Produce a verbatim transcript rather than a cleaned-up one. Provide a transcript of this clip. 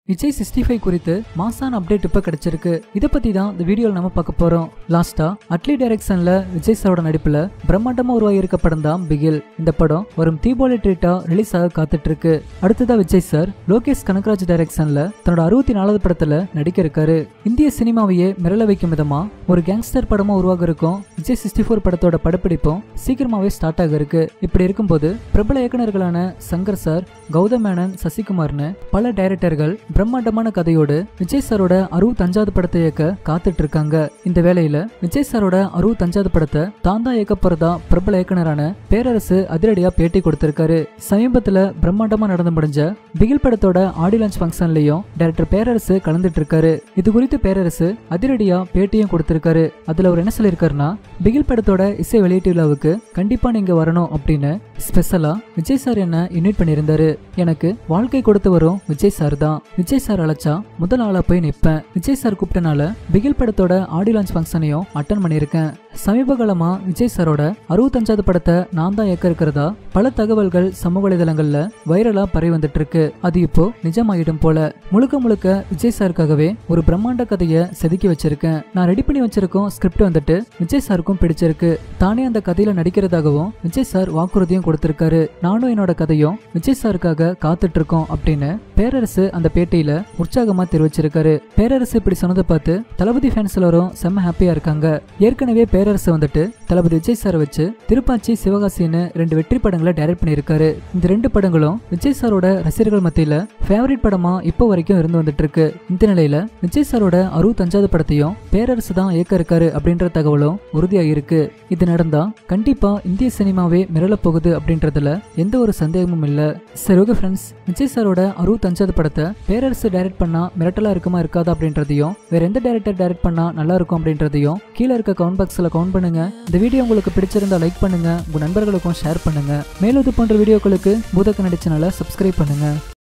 Vijay sixty five குறித்து மாசான update இப்ப கிடைச்சிருக்கு. இதை பத்தி தான் இந்த வீடியோல நம்ம பார்க்க போறோம். லாஸ்டா அட்லி டைரக்ஷன்ல விஜய் சாரோட நடிப்புல பிரம்மாண்டமா உருவாகியிருக்க படம் தான் பிகில். இந்த படம் வரும் தீபாவளி ட்ரீட்டா ரிலீஸ் ஆக காத்துட்டு இருக்கு. அடுத்ததா விஜய் சார் லோகேஷ் கனகராஜ் டைரக்ஷன்ல தன்னோட அறுபத்தி நாலாவது படத்துல நடிக்க இருக்காரு. இந்திய சினிமாவையே மிரள வைக்கும் விதமா ஒரு கேங்ஸ்டர் படமா உருவாக இருக்கும் விஜய் சிக்ஸ்டி ஃபோர் படத்தோட படப்பிடிப்பும் சீக்கிரமாவே ஸ்டார்ட் ஆக இருக்கு. இப்படி இருக்கும்போது பிரபல இயக்குநர்களான சங்கர் சார், கௌதம் மேனன், சசிகுமார்னு பல டைரக்டர்கள் பிரம்மாண்டமான கதையோடு விஜய் சாரோட அறுபத்தஞ்சாவது படத்தை இயக்க காத்துட்டு இருக்காங்க. இந்த வேளையில விஜய் சாரோட அறுபத்தஞ்சாவது படத்தை தான் தான் இயக்க போறதா பிரபல இயக்குனரான பேரரசு அதிரடியா பேட்டி கொடுத்திருக்காரு. சமீபத்துல பிரம்மாண்டமா நடந்து முடிஞ்ச பிகில் படத்தோட ஆடி லான்ச் ஃபங்க்ஷன்லயும் டைரக்டர் பேரரசு கலந்துட்டு இருக்காரு. இது குறித்து பேரரசு அதிரடியா பேட்டியும் கொடுத்திருக்காரு. அதுல அவர் என்ன சொல்லியிருக்காருன்னா, பிகில் படத்தோட இசை வெளியீட்டு விழாவுக்கு கண்டிப்பா நீங்க வரணும் அப்படின்னு ஸ்பெஷலா விஜய் சார் என்ன இன்வைட் பண்ணியிருந்தாரு. எனக்கு வாழ்க்கை கொடுத்து வரும் விஜய் சார் தான். விஜய் சார் அழைச்சா முதல் ஆளா போய் நிற்பேன். விஜய் சார் கூப்பிட்டனால பிகில் படத்தோட ஆடி லான்ச் ஃபங்க்ஷனையும் அட்டன் பண்ணியிருக்கேன். சமீப காலமா விஜய் சாரோட அறுபத்தஞ்சாவது படத்தை நான் தான் இயக்க இருக்கிறதா பல தகவல்கள் சமூக வலைதளங்கள்ல வைரலா பரவி வந்துட்டு இருக்கு. அது இப்போ நிஜமாயிடும் போல. முழுக்க முழுக்க விஜய் சாருக்காகவே ஒரு பிரம்மாண்ட கதையை செதுக்கி வச்சிருக்கேன். நான் ரெடி பண்ணி வச்சிருக்கோம் ஸ்கிரிப்ட் வந்துட்டு விஜய் சாருக்கும் பிடிச்சிருக்கு. தானே அந்த கதையில நடிக்கிறதாகவும் விஜய் சார் வாக்குறுதியும் கொடுத்திருக்காரு. நானும் என்னோட கதையும் விஜய் சாருக்காக காத்துட்டு இருக்கோம் அப்படின்னு பேரரசு அந்த பேட்டியில உற்சாகமா தெரிவிச்சிருக்காரு. பேரரசு இப்படி சொன்னதை பார்த்து தளபதி ஃபேன்ஸ் எல்லாரும் செம்ம ஹாப்பியா இருக்காங்க. ஏற்கனவே பேரரசு வந்துட்டு தளபதி விஜய் சாரை வச்சு திருப்பாச்சி, சிவகாசின்னு ரெண்டு வெற்றி படங்களை டைரக்ட் பண்ணியிருக்காரு. இந்த ரெண்டு படங்களும் விஜய் சாரோட ரசிகர்கள் மத்தியில ஃபேவரட் படமா இப்போ வரைக்கும் இருந்து வந்துட்டு இருக்கு. இந்த நிலையில விஜய் சாரோட அறுபத்தஞ்சாவது படத்தையும் பேரரசு தான் இயக்க இருக்காரு அப்படின்ற தகவலும் உறுதியாயிருக்கு. இது நடந்தா கண்டிப்பா இந்திய சினிமாவே மிரள போகுது அப்படின்றதுல எந்த ஒரு சந்தேகமும் இல்ல. சரி, ஓகே ஃப்ரெண்ட்ஸ், விஜய் சாரோட அறுபத்தஞ்சாவது படத்தை பேரரசு டைரக்ட் பண்ணா மிரட்டலா இருக்குமா இருக்காது அப்படின்றதையும், வேற எந்த டைரக்டர் டைரக்ட் பண்ணா நல்லா இருக்கும் அப்படின்றதையும் கீழே இருக்க கமெண்ட் பாக்ஸ்ல கமெண்ட் பண்ணுங்க. இந்த வீடியோ உங்களுக்கு பிடிச்சிருந்தா லைக் பண்ணுங்க, உங்க நண்பர்களுக்கும் ஷேர் பண்ணுங்க. மேலும் இது போன்ற வீடியோக்களுக்கு பூத கன்னடி சேனலை சப்ஸ்கிரைப் பண்ணுங்க.